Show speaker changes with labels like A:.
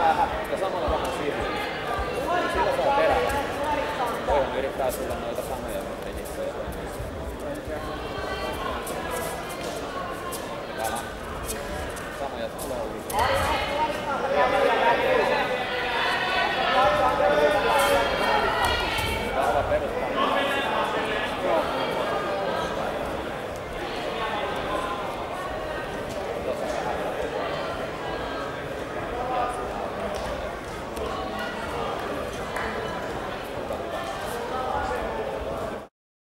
A: Ja samalla vähän siihen. Sillä saa terävä. Voihan yrittää sulla noita samoja, mutta ei niitä ole. Täällä on samoja tulee.